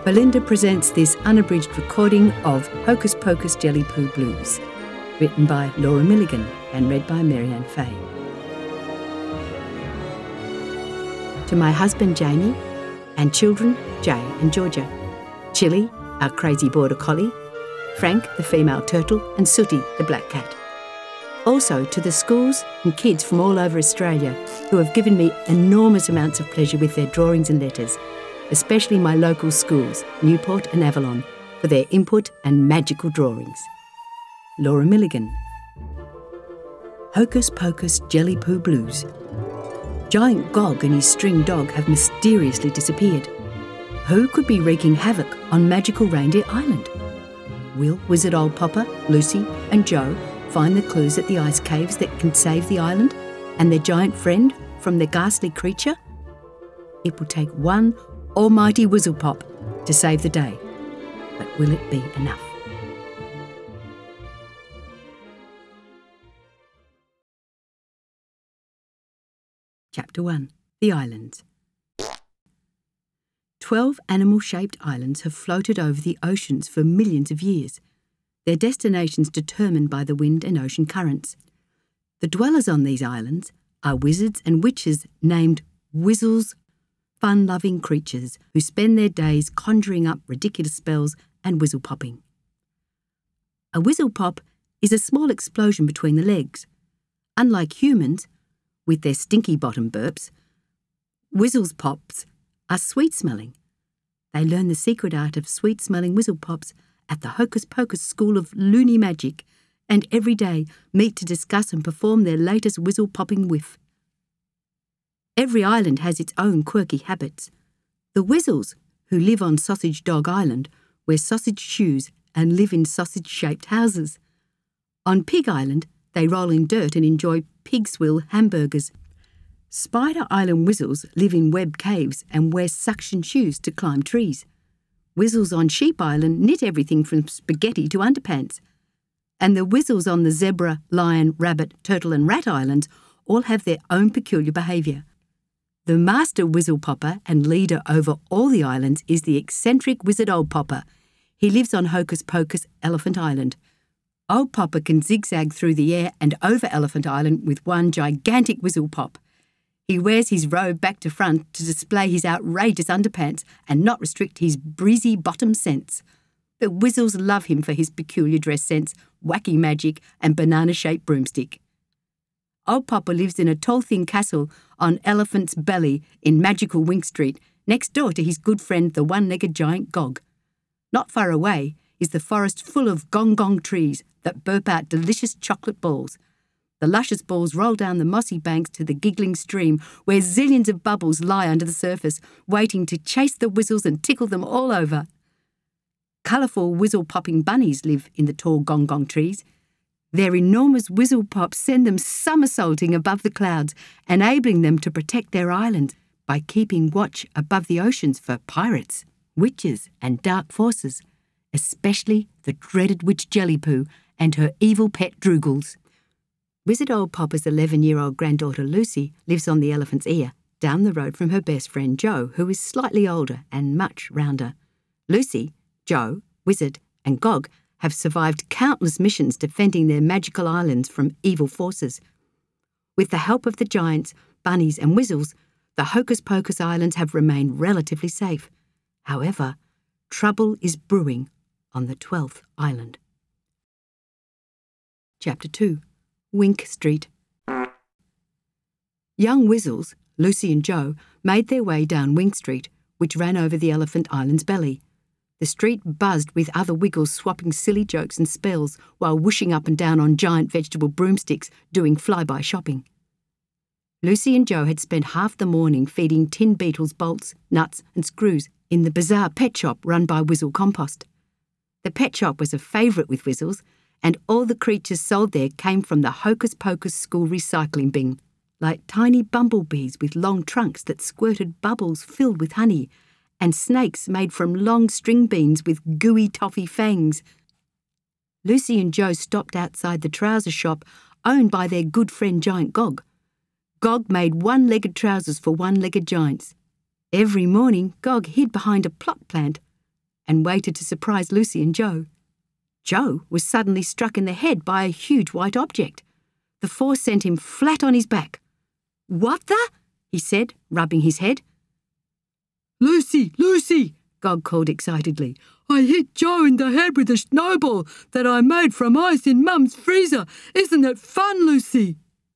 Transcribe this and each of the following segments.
Belinda presents this unabridged recording of Hocus Pocus Jellypoo Blues, written by Laura Milligan and read by Marianne Fahey. To my husband Jamie, and children Jay and Georgia, Chili, our crazy border collie, Frank, the female turtle, and Sooty, the black cat. Also to the schools and kids from all over Australia who have given me enormous amounts of pleasure with their drawings and letters, especially my local schools, Newport and Avalon, for their input and magical drawings. Laura Milligan. Hocus Pocus Jellypoo Blues. Giant Gog and his string dog have mysteriously disappeared. Who could be wreaking havoc on magical Reindeer Island? Will Wizard Oldpopper, Lucy and Joe find the clues at the ice caves that can save the island and their giant friend from the ghastly creature? It will take one almighty wizzle-pop to save the day. But will it be enough? Chapter 1. The Islands. 12 animal-shaped islands have floated over the oceans for millions of years, their destinations determined by the wind and ocean currents. The dwellers on these islands are wizards and witches named Wizzles, fun-loving creatures who spend their days conjuring up ridiculous spells and wizzle-popping. A wizzle-pop is a small explosion between the legs. Unlike humans, with their stinky bottom burps, wizzle-pops are sweet-smelling. They learn the secret art of sweet-smelling wizzle-pops at the Hocus Pocus School of Loony Magic, and every day meet to discuss and perform their latest wizzle-popping whiff. Every island has its own quirky habits. The Wizzles, who live on Sausage Dog Island, wear sausage shoes and live in sausage-shaped houses. On Pig Island, they roll in dirt and enjoy pig swill hamburgers. Spider Island Wizzles live in web caves and wear suction shoes to climb trees. Wizzles on Sheep Island knit everything from spaghetti to underpants. And the Wizzles on the Zebra, Lion, Rabbit, Turtle and Rat Islands all have their own peculiar behaviour. The master wizzle-popper and leader over all the islands is the eccentric Wizard Oldpopper. He lives on Hocus Pocus Elephant Island. Oldpopper can zigzag through the air and over Elephant Island with one gigantic wizzle-pop. He wears his robe back to front to display his outrageous underpants and not restrict his breezy bottom sense. The Wizzles love him for his peculiar dress sense, wacky magic and banana-shaped broomstick. Oldpopper lives in a tall, thin castle on Elephant's Belly in magical Wink Street, next door to his good friend the one-legged giant Gog. Not far away is the forest full of gong-gong trees that burp out delicious chocolate balls. The luscious balls roll down the mossy banks to the giggling stream where zillions of bubbles lie under the surface, waiting to chase the Wizzles and tickle them all over. Colourful wizzle-popping bunnies live in the tall gong-gong trees. Their enormous wizzle-pops send them somersaulting above the clouds, enabling them to protect their island by keeping watch above the oceans for pirates, witches and dark forces, especially the dreaded witch Jellypoo and her evil pet Droogles. Wizard Oldpopper's 11-year-old granddaughter Lucy lives on the Elephant's Ear, down the road from her best friend Joe, who is slightly older and much rounder. Lucy, Joe, Wizard and Gog have survived countless missions defending their magical islands from evil forces. With the help of the giants, bunnies and Wizzles, the Hocus Pocus Islands have remained relatively safe. However, trouble is brewing on the 12th island. Chapter 2. Wink Street. Young Wizzles, Lucy and Joe, made their way down Wink Street, which ran over the Elephant Island's belly. The street buzzed with other Wiggles swapping silly jokes and spells while whooshing up and down on giant vegetable broomsticks doing fly-by shopping. Lucy and Joe had spent half the morning feeding tin beetles bolts, nuts and screws in the bizarre pet shop run by Wizzle Compost. The pet shop was a favourite with Wizzles, and all the creatures sold there came from the Hocus Pocus school recycling bin, like tiny bumblebees with long trunks that squirted bubbles filled with honey, and snakes made from long string beans with gooey toffee fangs. Lucy and Joe stopped outside the trouser shop owned by their good friend Giant Gog. Gog made one-legged trousers for one-legged giants. Every morning, Gog hid behind a plot plant, and waited to surprise Lucy and Joe. Joe was suddenly struck in the head by a huge white object. The force sent him flat on his back. "What the?" he said, rubbing his head. "Lucy, Lucy," Gog called excitedly. "I hit Joe in the head with a snowball that I made from ice in Mum's freezer. Isn't it fun, Lucy?"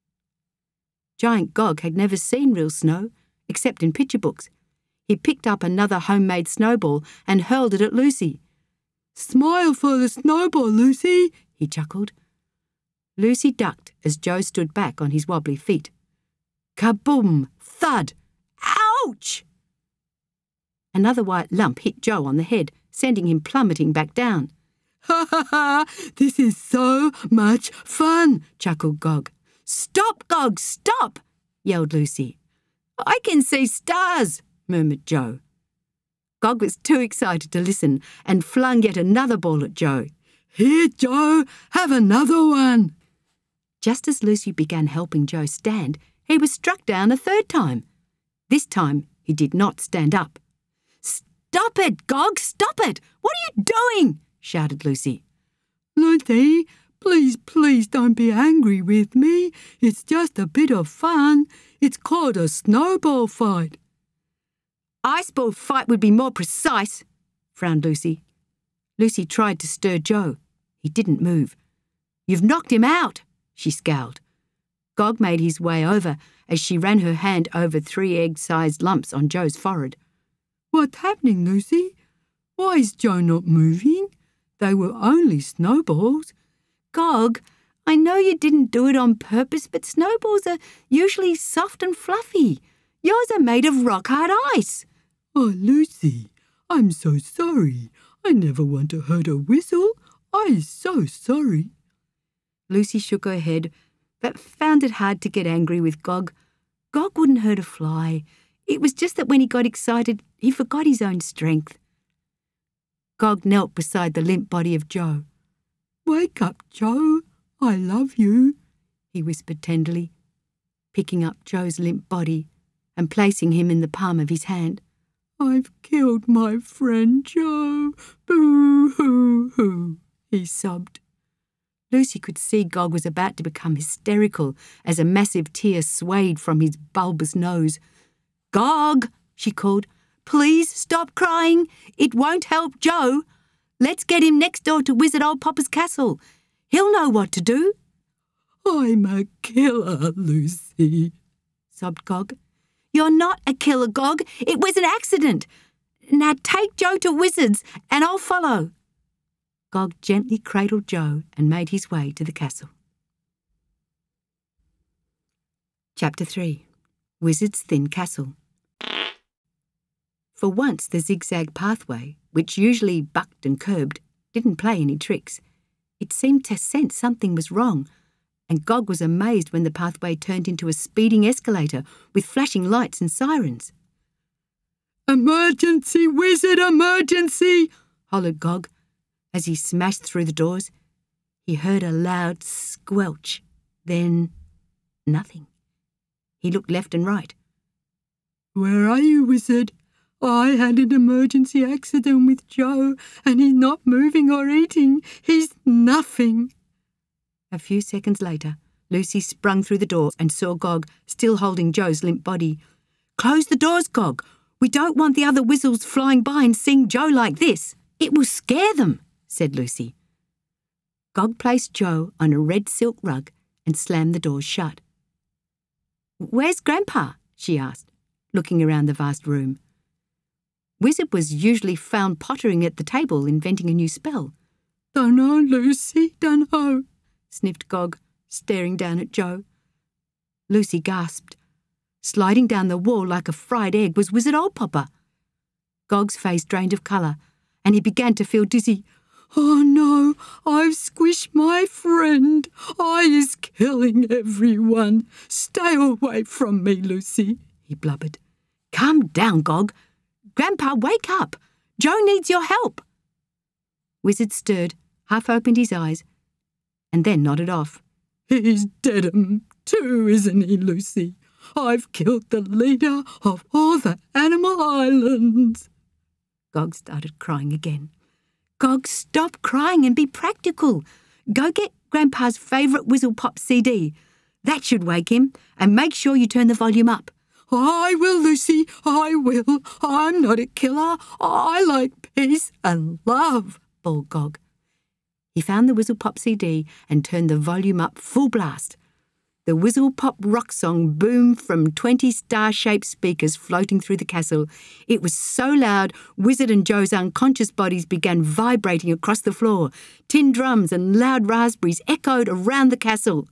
Giant Gog had never seen real snow, except in picture books. He picked up another homemade snowball and hurled it at Lucy. "Smile for the snowball, Lucy," he chuckled. Lucy ducked as Joe stood back on his wobbly feet. Kaboom! Thud! Ouch! Another white lump hit Joe on the head, sending him plummeting back down. "Ha ha ha! This is so much fun!" chuckled Gog. "Stop, Gog, stop!" yelled Lucy. "I can see stars," murmured Joe. Gog was too excited to listen and flung yet another ball at Joe. "Here, Joe, have another one." Just as Lucy began helping Joe stand, he was struck down a third time. This time he did not stand up. "Stop it, Gog, stop it! What are you doing?" shouted Lucy. "Lucy, please don't be angry with me. It's just a bit of fun. It's called a snowball fight." "Ice ball fight would be more precise," frowned Lucy. Lucy tried to stir Joe. He didn't move. "You've knocked him out," she scowled. Gog made his way over as she ran her hand over 3 egg-sized lumps on Joe's forehead. "What's happening, Lucy? Why is Joe not moving? They were only snowballs." "Gog, I know you didn't do it on purpose, but snowballs are usually soft and fluffy. Yours are made of rock-hard ice." "Oh, Lucy, I'm so sorry. I never want to hurt a whistle. I'm so sorry." Lucy shook her head, but found it hard to get angry with Gog. Gog wouldn't hurt a fly. It was just that when he got excited, he forgot his own strength. Gog knelt beside the limp body of Joe. "Wake up, Joe. I love you," he whispered tenderly, picking up Joe's limp body and placing him in the palm of his hand. "I've killed my friend Joe. Boo-hoo-hoo," he sobbed. Lucy could see Gog was about to become hysterical as a massive tear swayed from his bulbous nose. "Gog," she called, "please stop crying. It won't help Joe. Let's get him next door to Wizard Oldpopper's castle. He'll know what to do." "I'm a killer, Lucy," sobbed Gog. "You're not a killer, Gog. It was an accident. Now take Joe to Wizards and I'll follow." Gog gently cradled Joe and made his way to the castle. Chapter 3. Wizard's Thin Castle. For once the zigzag pathway, which usually bucked and curbed, didn't play any tricks. It seemed to sense something was wrong, and Gog was amazed when the pathway turned into a speeding escalator with flashing lights and sirens. "Emergency, wizard, emergency!" hollered Gog. As he smashed through the doors, he heard a loud squelch, then nothing. He looked left and right. "Where are you, wizard? I had an emergency accident with Joe, and he's not moving or eating. He's nothing." A few seconds later, Lucy sprung through the door and saw Gog still holding Joe's limp body. "Close the doors, Gog. We don't want the other whistles flying by and seeing Joe like this. It will scare them," said Lucy. Gog placed Joe on a red silk rug and slammed the doors shut. "Where's Grandpa?" she asked, looking around the vast room. Wizard was usually found pottering at the table, inventing a new spell. "Dunno, Lucy, dunno," sniffed Gog, staring down at Joe. Lucy gasped. Sliding down the wall like a fried egg was Wizard Oldpopper. Gog's face drained of colour, and he began to feel dizzy. "Oh no, I've squished my friend. I is killing everyone. Stay away from me, Lucy," he blubbered. "Calm down, Gog. Grandpa, wake up. Joe needs your help." Wizard stirred, half opened his eyes, and then nodded off. "He's dead too, isn't he, Lucy? I've killed the leader of all the animal islands." Gog started crying again. Gog, stop crying and be practical. Go get Grandpa's favourite wizzle-pop CD. That should wake him, and make sure you turn the volume up. I will, Lucy, I will. I'm not a killer. I like peace and love, bawled Gog. He found the wizzle-pop CD and turned the volume up full blast. The wizzle-pop rock song boomed from 20 star-shaped speakers floating through the castle. It was so loud, Wizard and Joe's unconscious bodies began vibrating across the floor. Tin drums and loud raspberries echoed around the castle.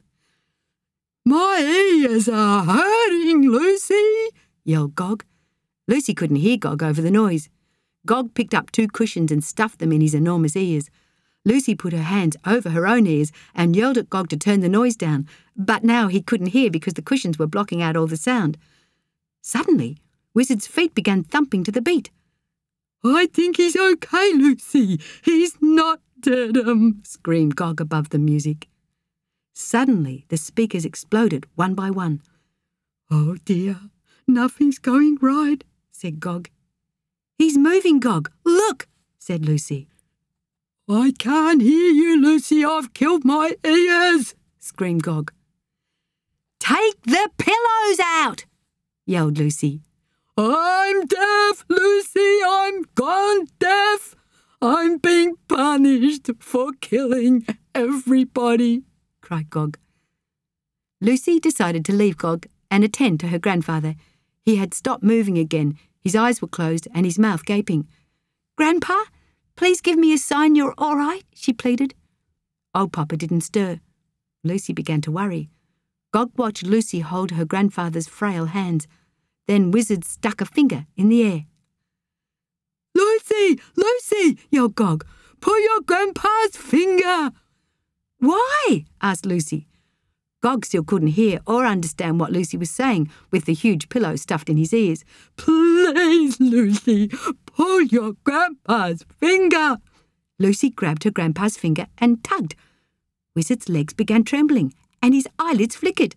My ears are hurting, Lucy, yelled Gog. Lucy couldn't hear Gog over the noise. Gog picked up 2 cushions and stuffed them in his enormous ears. Lucy put her hands over her own ears and yelled at Gog to turn the noise down, but now he couldn't hear because the cushions were blocking out all the sound. Suddenly, Wizard's feet began thumping to the beat. I think he's okay, Lucy. He's not dead, screamed Gog above the music. Suddenly, the speakers exploded one by one. Oh dear, nothing's going right, said Gog. He's moving, Gog. Look, said Lucy. I can't hear you, Lucy. I've killed my ears, screamed Gog. Take the pillows out, yelled Lucy. I'm deaf, Lucy. I'm gone deaf. I'm being punished for killing everybody, cried Gog. Lucy decided to leave Gog and attend to her grandfather. He had stopped moving again. His eyes were closed and his mouth gaping. Grandpa, please give me a sign you're all right, she pleaded. Oldpopper didn't stir. Lucy began to worry. Gog watched Lucy hold her grandfather's frail hands. Then Wizard stuck a finger in the air. Lucy! Lucy! yelled Gog. Pull your grandpa's finger! Why? asked Lucy. Gog still couldn't hear or understand what Lucy was saying with the huge pillow stuffed in his ears. Please, Lucy, pull your grandpa's finger. Lucy grabbed her grandpa's finger and tugged. Wizard's legs began trembling and his eyelids flickered.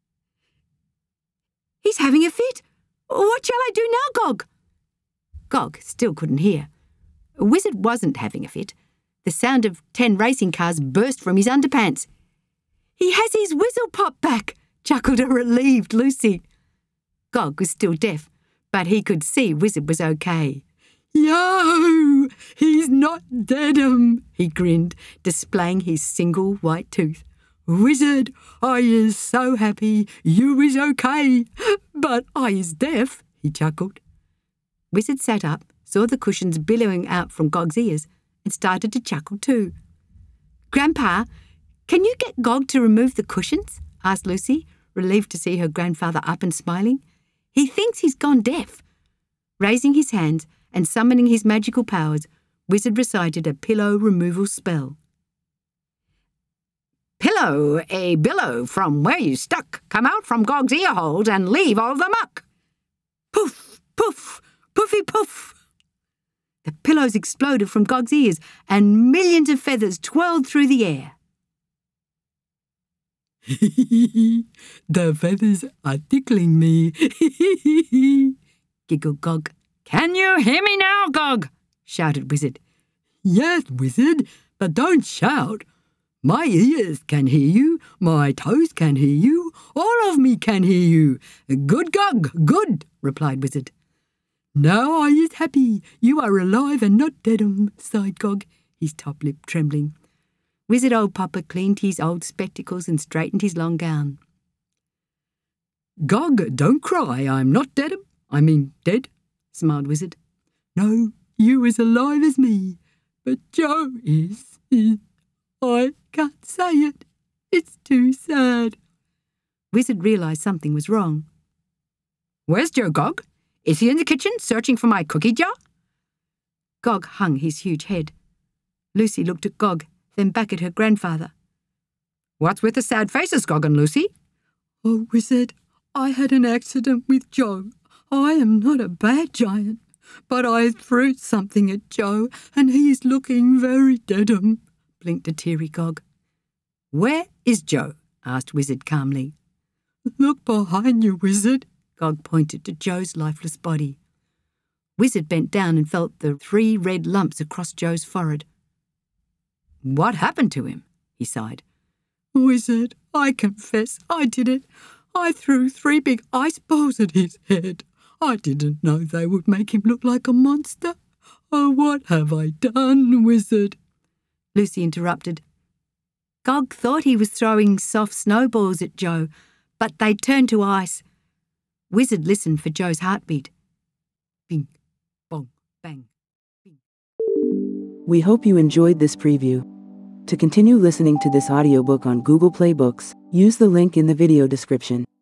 He's having a fit. What shall I do now, Gog? Gog still couldn't hear. Wizard wasn't having a fit. The sound of 10 racing cars burst from his underpants. He has his wizzle-pop back, chuckled a relieved Lucy. Gog was still deaf, but he could see Wizard was okay. Yo! He's not dead, he grinned, displaying his single white tooth. Wizard, I is so happy you is okay, but I is deaf, he chuckled. Wizard sat up, saw the cushions billowing out from Gog's ears, and started to chuckle too. Grandpa, can you get Gog to remove the cushions? asked Lucy, relieved to see her grandfather up and smiling. He thinks he's gone deaf. Raising his hands and summoning his magical powers, Wizard recited a pillow removal spell. Pillow, a billow from where you stuck, come out from Gog's ear holes and leave all the muck. Poof, poof, poofy poof. The pillows exploded from Gog's ears and millions of feathers twirled through the air. The feathers are tickling me, giggled Gog. Can you hear me now, Gog? Shouted Wizard. Yes, Wizard, but don't shout. My ears can hear you, my toes can hear you, all of me can hear you. Good, Gog, good, replied Wizard. Now I is happy. You are alive and not dead, sighed Gog, his top lip trembling. Wizard Oldpopper cleaned his old spectacles and straightened his long gown. Gog, don't cry. I'm not dead. Dead, smiled Wizard. No, you as alive as me. But Joe is. I can't say it. It's too sad. Wizard realised something was wrong. Where's Joe, Gog? Is he in the kitchen searching for my cookie jar? Gog hung his huge head. Lucy looked at Gog, then back at her grandfather. What's with the sad faces, Gog and Lucy? Oh, Wizard, I had an accident with Joe. I am not a bad giant, but I threw something at Joe and he is looking very dead, blinked a teary Gog. Where is Joe? asked Wizard calmly. Look behind you, Wizard. Gog pointed to Joe's lifeless body. Wizard bent down and felt the 3 red lumps across Joe's forehead. "What happened to him?" he sighed. "Wizard, I confess I did it. I threw 3 big ice balls at his head. I didn't know they would make him look like a monster. Oh, what have I done, Wizard?" Lucy interrupted. Gog thought he was throwing soft snowballs at Joe, but they turned to ice. Wizard listened for Joe's heartbeat. Bing, bong, bang, bing. We hope you enjoyed this preview. To continue listening to this audiobook on Google Play Books, use the link in the video description.